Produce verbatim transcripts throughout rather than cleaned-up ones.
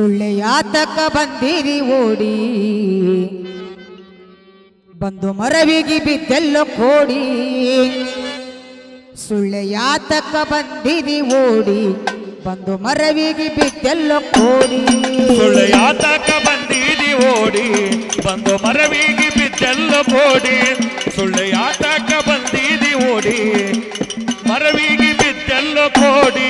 ಸುಳ್ಳೆ ಯಾತಕ ಬಂದಿರಿ ಓಡಿ ಬಂದು ಮರವಿಗೆ ಬಿದ್ದೆಲ್ಲ ಕೋಡಿ ಸುಳ್ಳೆ ಯಾತಕ ಬಂದಿರಿ ಓಡಿ ಬಂದು ಮರವಿಗೆ ಬಿದ್ದೆಲ್ಲ ಕೋಡಿ ಸುಳ್ಳೆ ಯಾತಕ ಬಂದಿರಿ ಓಡಿ ಬಂದು ಮರವಿಗೆ ಬಿದ್ದೆಲ್ಲ ಕೋಡಿ ಸುಳ್ಳೆ ಯಾತಕ ಬಂದಿರಿ ಓಡಿ ಮರವಿಗೆ ಬಿದ್ದೆಲ್ಲ ಕೋಡಿ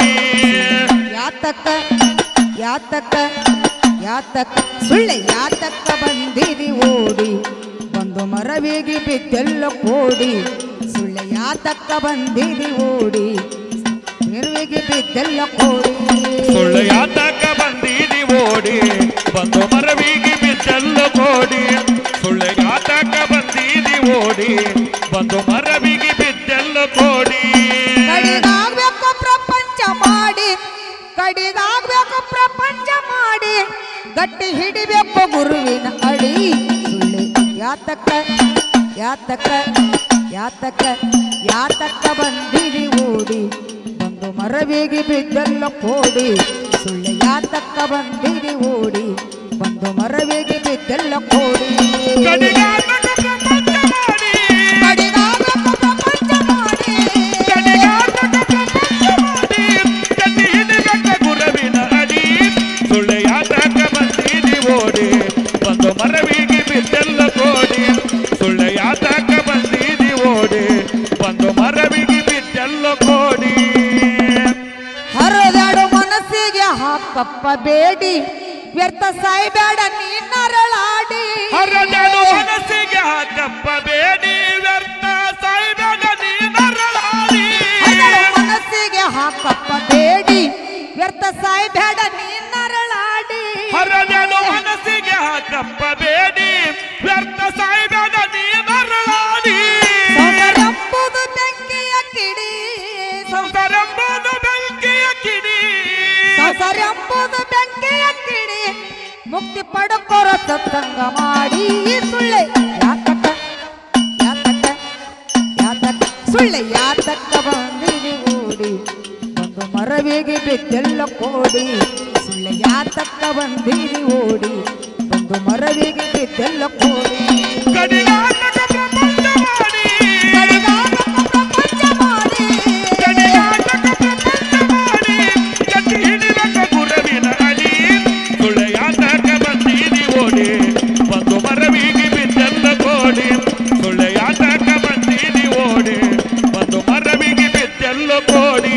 ಯಾತಕ ಯಾತಕ ಯಾತಕ ಸುಳ್ಳೆ ಯಾತಕ ಬಂದಿರಿ ಓಡಿ ಬಂದು ಮರವಿಗೆ ಬಿದ್ದೆಲ್ಲ ಕೋಡಿ ಸುಳ್ಳೆ ಯಾತಕ ಬಂದಿರಿ ಓಡಿ ಮರವಿಗೆ ಬಿದ್ದೆಲ್ಲ ಕೋಡಿ ಸುಳ್ಳೆ ಯಾತಕ ಬಂದಿರಿ ಓಡಿ ಬಂದು ಮರವಿಗೆ ಬಿದ್ದೆಲ್ಲ ಕೋಡಿ ಸುಳ್ಳೆ ಯಾತಕ ಬಂದಿರಿ ಓಡಿ ಬಂದು ಮರವಿಗೆ ಬಿದ್ದೆಲ್ಲ ಕೋಡಿ ಕಡಿದಾಗಬೇಕು ಪ್ರಪಂಚ ಮಾಡಿ ಕಡಿದಾಗಬೇಕು ಪ್ರಪಂಚ ಮಾಡಿ ಗಟ್ಟಿ ಹಿಡಿಬೇಕು ಗುರುವಿನ ಅಡಿ ಸುಳ್ಳೆ ಯಾತಕ ಯಾತಕ ಯಾತಕ ಯಾತಕ ಬಂದಿರಿ ಓಡಿ ಬಂದು ಮರವಿಗೆ ಬಿದ್ದೆಲ್ಲ ಕೋಡಿ ಸುಳ್ಳೆ ಯಾತಕ ಬಂದಿರಿ ಓಡಿ ಬಂದು ಮರವಿಗೆ ಬಿದ್ದೆಲ್ಲ ಕೋಡಿ ಕಡಿದಾಗಬೇಕು ಪ್ರಪಂಚ ಮಾಡಿ ಕಡಿದಾಗಬೇಕು ಪ್ರಪಂಚ ಮಾಡಿ ಕಡಿದಾಗಬೇಕು ಪ್ರಪಂಚ ಮಾಡಿ ಗಟ್ಟಿ ಹಿಡಿಬೇಕು ಗುರುವಿನ ಅಡಿ ಸುಳ್ಳೆ ಯಾತಕ ಬಂದಿರಿ ಓಡಿ ಬಂದು ಮರವಿಗೆ ಬಿದ್ದೆಲ್ಲ ಕೋಡಿ ಸುಳ್ಳೆ ಯಾತಕ ಬಂದಿರಿ ಓಡಿ ಬಂದು ಮರವಿಗೆ ಬಿದ್ದೆಲ್ಲ ಕೋಡಿ ಹರಿದಾಡು ಮನಸ್ಸಿಗೆ ಹಾಕಪ್ಪ ಬೇಡಿ ವ್ಯರ್ಥ ಸಾಯ್ಬೇಡ ನೀನರಳಾಡಿ ಹರದಳು ಮನಸ್ಸಿಗೆ ಹಾಕಪ್ಪ ಬೇಡಿ ವ್ಯರ್ಥ ಸಾಯ್ಬೇಡ ನೀನರಳಾಡಿ ಹರಿದಾಡು ಮನಸ್ಸಿಗೆ ಹಾಕಪ್ಪ ಬೇಡಿ ವ್ಯರ್ಥ ಸಾಯ್ಬೇಡ ನೀನರಳಾಡಿ ಹರದಳು ಮನಸ್ಸಿಗೆ ಹಾಕಪ್ಪ ಬೇಡಿ ವ್ಯರ್ಥ ಸಾಯ್ಬೇಡ ನೀನರಳಾಡಿ ಸಂಸಾರೆಂಬುದು ಬೆಂಕಿಯ ಕಿಡಿ ಸಂಸಾರೆಂಬುದು ಬೆಂಕಿಯ ಕಿಡಿ ಸಂಸಾರೆಂಬುದು ಬೆಂಕಿಯ ಕಿಡಿ ಮುಕ್ತಿ ಪಡ್ಕೊರ ಸತ್ಸಂಗ ಮಾಡಿ ಸುಳ್ಳೆ ಯಾತಕ ಯಾತಕ ಯಾತಕ ಸುಳ್ಳೆ ಯಾತಕ ಬಂದಿರಿ ಓಡಿ ಬಂದು ಮರವಿಗೆ ಬಿದ್ದೆಲ್ಲ ಕೋಡಿ ಸುಳ್ಳೆ ಯಾತಕ ಬಂದಿರಿ ಓಡಿ ಬಂದು ಮರವಿಗೆ ಬಿದ್ದೆಲ್ಲ ಕೋಡಿ ಕಡಿದಾಗಕ ಪ್ರಪಂಚ ಮಾಡಿ ಕಡಿದಾಗಕ ಪ್ರಪಂಚ ಮಾಡಿ ಕಡಿದಾಗಕ ಪ್ರಪಂಚ ಮಾಡಿ ಗಟ್ಟಿ ಹಿಡಿಬೇಕು ಗುರುವಿನ ಅಡಿ ಸುಳ್ಳೆ ಯಾತಕ ಬಂದಿರಿ ಓಡಿ ಬಂದು ಮರವಿಗೆ ಬಿದ್ದೆಲ್ಲ ಕೋಡಿ ಸುಳ್ಳೆ ಯಾತಕ ಬಂದಿರಿ ಓಡಿ ಬಂದು ಮರವಿಗೆ ಬಿದ್ದೆಲ್ಲ ಕೋಡಿ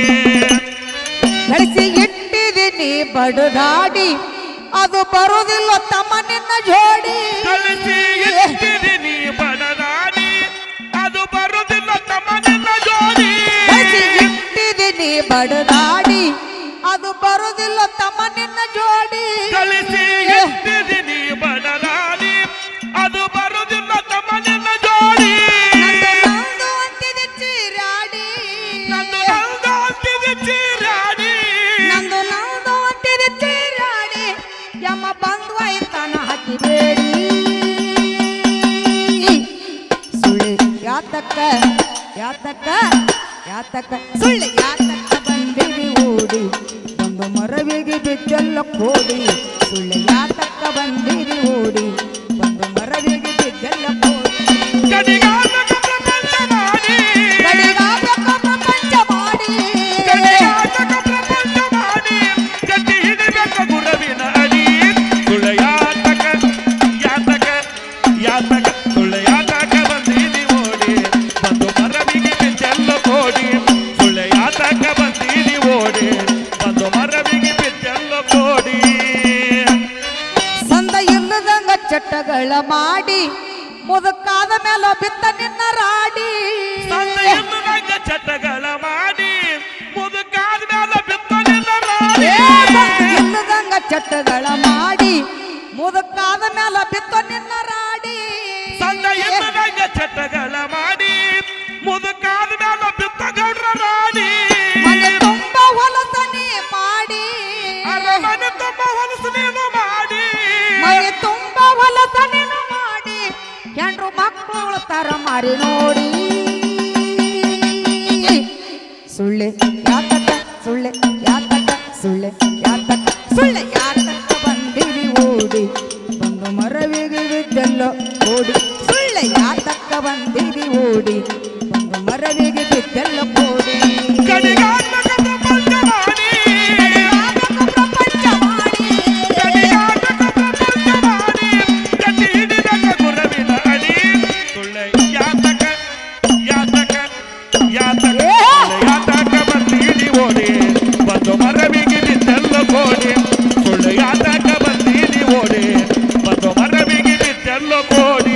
ನಡೆಸಿ ಇಟ್ಟಿದ್ದೀನಿ ಬಡದಾಡಿ ಅದು ಬರುವುದಿಲ್ಲ ತಮ್ಮ ನಿನ್ನ ಜೋಡಿ ಕಳಿಸಿ ಇಟ್ಟಿದ್ದೀನಿ ಬಡದಾಡಿ ಅದು ಬರುವುದಿಲ್ಲ ತಮ್ಮ ನಿನ್ನ ಜೋಡಿ ನಡೆಸಿ ಇಟ್ಟಿದ್ದೀನಿ ಬಡದಾಡಿ ಅದು ಬರುವುದಿಲ್ಲ ತಮ್ಮ ನಿನ್ನ ಜೋಡಿ ಕಳಿಸಿ ಇಟ್ಟಿದ್ದೀನಿ ಬಡದಾಡಿ ಅದು ಬರುವುದಿಲ್ಲ ತಮ್ಮ ನಿನ್ನ ಜೋಡಿ ನಂದು ನಂದು ಅಂತಿದೆ ಚೀರಾಡಿ ನಂದು ನಂದು ಅಂತಿದೆ ಚೀರಾಡಿ ನಂದು ನಂದು ಅಂತಿದೆ ಚೀರಾಡಿ ಯಮ ಬಂದು ಆಯ್ತಾನ ಹಾಕಿಬೇಡಿ ಸುಳ್ಳೆ ಯಾತಕ ಯಾತಕ ಯಾತಕ ಸುಳ್ಳೆ ಯಾತಕ ಬಂದಿರಿ ಓಡಿ ಬಂದು ಮರವಿಗೆ ಬಿದ್ದೆಲ್ಲ ಕೋಡಿ ಸುಳ್ಳೆ ಯಾತಕ ಬಂದಿರಿ ಓಡಿ ಬಂದು ಮರವಿಗೆ ಬಿದ್ದೆಲ್ಲ ಕೋಡಿ ಕಡಿದಾಗಕ ಪ್ರಪಂಚ ಮಾಡಿ ಕಡಿದಾಗಕ ಪ್ರಪಂಚ ಮಾಡಿ ಕಡಿದಾಗಕ ಪ್ರಪಂಚ ಮಾಡಿ ಗಟ್ಟಿ ಹಿಡಿಬೇಕು ಗುರುವಿನ ಅಡಿ ಸುಳ್ಳೆ ಯಾತಕ ಯಾತಕ ಯಾತಕ ಸುಳ್ಳೆ ಯಾತಕ ಬಂದಿರಿ ಓಡಿ ಬಂದು ಮರವಿಗೆ ಬಿದ್ದೆಲ್ಲ ಕೋಡಿ ಸುಳ್ಳೆ ಯಾತಕ ಬಂದಿರಿ ಓಡಿ ಬಂದು ಮರವಿಗೆ ಬಿದ್ದೆಲ್ಲ ಕೋಡಿ ಸಂದ ಇಲ್ಲದಂಗ ಚಟ್ಟಗಳ ಮಾಡಿ ಮುದುಕಾದ ಮೇಲೆ ಬಿತ್ತ ನಿನ್ನ ರಾಡಿ ಸಂತೆಯನ್ನು ನಂಗ ಚಟಗಳ ಮಾಡಿ ಮುದುಕಾದ ಮೇಲೆ ಬಿತ್ತ ನಿನ್ನ ರಾಡಿ ಏ, ಸಂದ ಇಲ್ಲದಂಗ ಚಟ್ಟಗಳ ಮಾಡಿ ಮುದುಕಾದ ಮೇಲೆ ಬಿತ್ತ ನಿನ್ನ ರಾಡಿ ಸಂತೆಯನ್ನು ನಂಗ ಚಟಗಳ ಮಾಡಿ ಮುದುಕಾದ ಮೇಲೆ ಬಿತ್ತ ಗೌಡ್ರ ರಾಡಿ ಮನೆ ತುಂಬ ಹೊಲಸನೆ ಮಾಡಿ ಅರಮನೆ ತುಂಬ ಹೊಲಸು ನೀನು ಮಾಡಿ ಮನೆ ತುಂಬ ಹೊಲಸನೆ ಮಾಡಿ ಹೆಂಡ್ರು ಮಕ್ಕಳು ತರ ಮಾರಿ ನೋಡಿ ಸುಳ್ಳೆ ಯಾತಕ ಸುಳ್ಳೆ ಯಾತಕ ಸುಳ್ಳೆ ಯಾತಕ ಸುಳ್ಳೆ ಯಾತಕ ಬಂದಿದಿ ಓಡಿ ಒಂದು ಮರವಿಗೆ ಬಿದ್ದೆಲ್ಲ ಕೋಡಿ ಗಡಿಗಾತ್ಮಕ ಪ್ರಪಂಚ ಮಾಡಿ ಪ್ರಪಂಚ ಮಾಡಿ ಗಡಿಗಾತ್ಮಕ ಪ್ರಪಂಚ ಮಾಡಿ ಗಟ್ಟಿ ಹಿಡಿದ ಗುರವಿನ ಅಡಿ ಸುಳ್ಳೆ ಯಾತಕ ಯಾತಕ ಯಾತಕ ಯಾತಕ ಬಂದಿದಿ ಓಡಿ ಒಂದು ಮರವಿಗೆ ಬಿದ್ದೆಲ್ಲ ಕೋಡಿ ಸುಳ್ಳೆ ಯಾತಕ ಬಂದಿದಿ ಓಡಿ ಒಂದು ಮರವಿಗೆ ಬಿದ್ದೆಲ್ಲ ಕೋಡಿ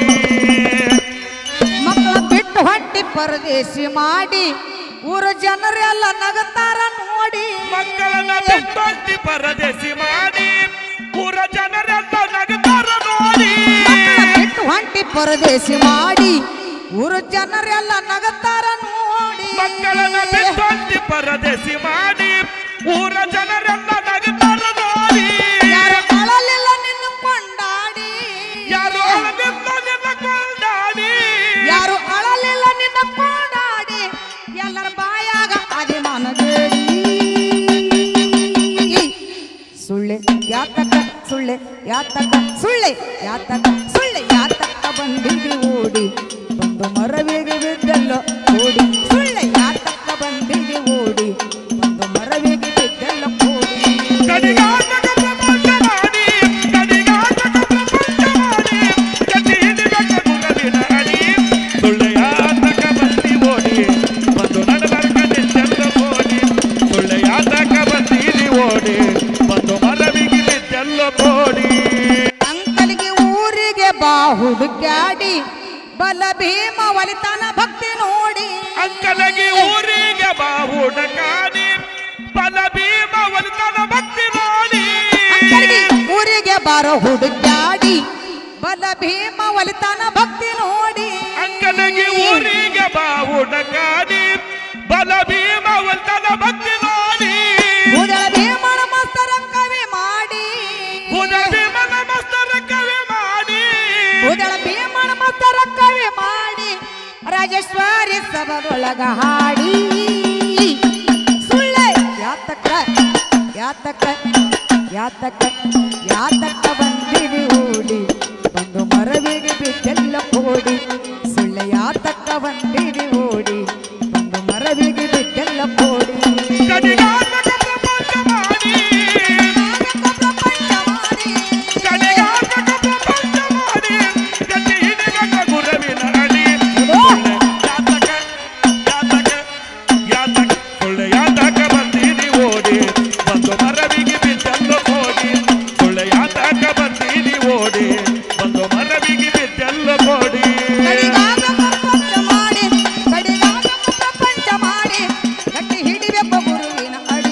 ಮಕ್ಕಳ ಬಿಟ್ಟು ಹೊಟ್ಟಿ ಪರದೇಶಿ ಮಾಡಿ ಊರ ಜನರೆಲ್ಲ ನಗತಾರ ನೋಡಿ ಮಕ್ಕಳನ್ನ ಬಿಟ್ಟೊಟ್ಟಿ ಪರದೇಶಿ ಮಾಡಿ ಊರ ಜನರೆಲ್ಲ ನಗತಾರ ನೋಡಿ ಬಿಟ್ಟು ಹೊಂಟಿ ಪರದೇಶಿ ಮಾಡಿ ಊರ ಜನರೆಲ್ಲ ನಗತಾರ ನೋಡಿ ಮಕ್ಕಳನ್ನ ಬಿಟ್ಟೊಟ್ಟಿ ಪರದೇಶಿ ಮಾಡಿ ಊರ ಜನರೆಲ್ಲ ನಗತಾರ ನೋಡಿ ಯಾರು ಅಳಲಿಲ್ಲ ನಿನ್ನ ಕೊಂಡಾಡಿ ಯಾರು ಅಳಲಿಲ್ಲ ನಿನ್ನ ಕೊಂಡಾಡಿ ಯಾರು ಅಳಲಿಲ್ಲ ನಿನ್ನ ಕೊಂಡಾಡಿ ಎಲ್ಲರ ಬಾಯಾಗ ಅಭಿಮಾನ ಬೇಡಿ ಸುಳ್ಳೆ ಯಾತಕ ಸುಳ್ಳೆ ಯಾತಕ ಸುಳ್ಳೆ ಯಾತಕ ಸುಳ್ಳೆ ಯಾತಕ ಬಂದಿದೆ ಓಡಿ ಒಂದು ಮರವಿಗೆ ಬಿದ್ದೆಲ್ಲೋ ಓಡಿ ಸುಳ್ಳೆ ಯಾತಕ ಬಂದಿದೆ ಓಡಿ ಒಂದು ಮರವಿಗೆ ಬಿದ್ದೆಲ್ಲೋ ಓಡಿ ಗಡಿಗಾತ್ಮಕ ಪ್ರಪಂಚ ಮಾಡಿ ಗಡಿಗಾತ್ಮಕ ಪ್ರಪಂಚ ಮಾಡಿ ಗಟ್ಟಿ ಹಿಡಿದ ಗುರವಿನ ಅಡಿ ಸುಳ್ಳೆ ಯಾತಕ ಬಂದಿ ಓಡಿ ಒಂದು ನಡಬರ್ಕ ನಿಂತೆಲ್ಲ ಓಡಿ ಸುಳ್ಳೆ ಯಾತಕ ಬಂದಿದಿ ಓಡಿ ಒಂದು ಮರವಿಗೆ ಬಿದ್ದೆಲ್ಲ ಕೋಡಿ ಅಂಕಲಿಗೆ ಊರಿಗೆ ಬಾ ಹುಡುಕ್ಯಾಡಿ ಬಲ ಭೀಮ ಒಲಿತಾನ ಭಕ್ತಿ ನೋಡಿ ಅಂಕಲಗಿ ಊರಿಗೆ ಬಾ ಹುಡುಕಾಡಿ ಬಲ ಭೀಮ ಒಲಿತನ ಭಕ್ತಿ ನೋಡಿ ಅಂಕಲಿಗೆ ಊರಿಗೆ ಬಾರೋ ಹುಡುಕ್ಯಾಡಿ ಬಲ ಭೀಮ ಒಲಿತಾನ ಭಕ್ತಿ ನೋಡಿ ಅಂಕಲಗಿ ಊರಿಗೆ ಬಾ ಹುಡುಕಾಡಿ ಬಲ ಭೀಮ ಒಲಿತನ ಭಕ್ತಿ ನೋಡಿ ಉದಳ ಭೀಮನ ಮಸ್ತರ ಕವಿ ಮಾಡಿ ಉದಳ ಭೀಮನ ಮಸ್ತರ ಕವಿ ಮಾಡಿ ಉದಳ ಭೀಮನ ಮಸ್ತರ ಕವಿ ಮಾಡಿ ರಾಜೇಶ್ವರಿ ಸಭದೊಳಗ ಹಾಡಿ ಸುಳ್ಳೆ ಯಾತಕ ಯಾತಕ ಯಾತಕ ಯಾತಕ ಬಂದಿದೆ ಓಡಿ ಒಂದು ಮರವಿಗೆ ಬಿದ್ದೆಲ್ಲ ಕೋಡಿ ಸುಳ್ಳೆ ಯಾತಕ ಬಂದಿದೆ ಓಡಿ ಒಂದು ಮರವಿಗೆ ಬಿದ್ದೆಲ್ಲ ಕೋಡಿ ಗಡಿಗಾತ್ಮಕ ಪ್ರಪಂಚ ಮಾಡಿ ಪ್ರಪಂಚ ಮಾಡಿ ಗಡಿಗಾತ್ಮಕ ಪ್ರಪಂಚ ಮಾಡಿ ಗಟ್ಟಿ ಹಿಡಿದ ಗುರವಿನ ಅಡಿ ಯಾತಕ ಯಾತಕ ಯಾತಕ ಸುಳ್ಳೆ ಯಾತಕ ಬಂದಿದಿ ಓಡಿ ಒಂದು ಮರವಿಗೆ ಬಿದ್ದೆಲ್ಲ ಕೋಡಿ ಸುಳ್ಳೆ ಯಾತಕ ಬಂದಿದಿ ಓಡಿ ಒಂದು ಮರವಿಗೆ ಬಿದ್ದೆಲ್ಲ ಕೋಡಿ ಕಡಿಗಾಗ ಪ್ರಪಂಚ ಮಾಡಿ ಕಡಿಗಾಗ ಪ್ರಪಂಚ ಮಾಡಿ ಗಟ್ಟಿ ಹಿಡಿಬೇಕು ಗುರುವಿನ ಅಡಿ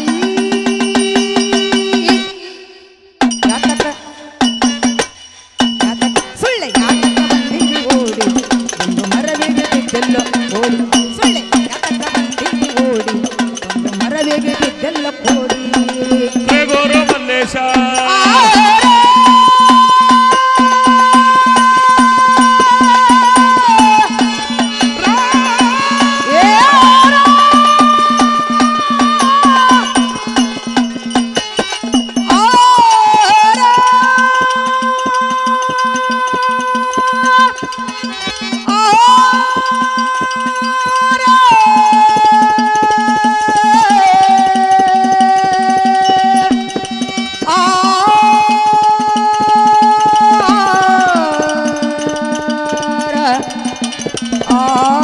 ಯಾತಕ ಯಾತಕ ಸುಳ್ಳೆ ಯಾತಕ ಬಂದಿದೆ ಓಡಿ ಒಂದು ಮರವಿಗೆ ಬಿದ್ದೆಲ್ಲ ಓಡಿ ಸುಳ್ಳೆ ಯಾತಕ ಬಂದಿದೆ ಓಡಿ ಒಂದು ಮರವಿಗೆ ಬಿದ್ದೆಲ್ಲ ಓಡಿ ಜಯ ಗುರು ಮಲ್ಲೇಶ ಆ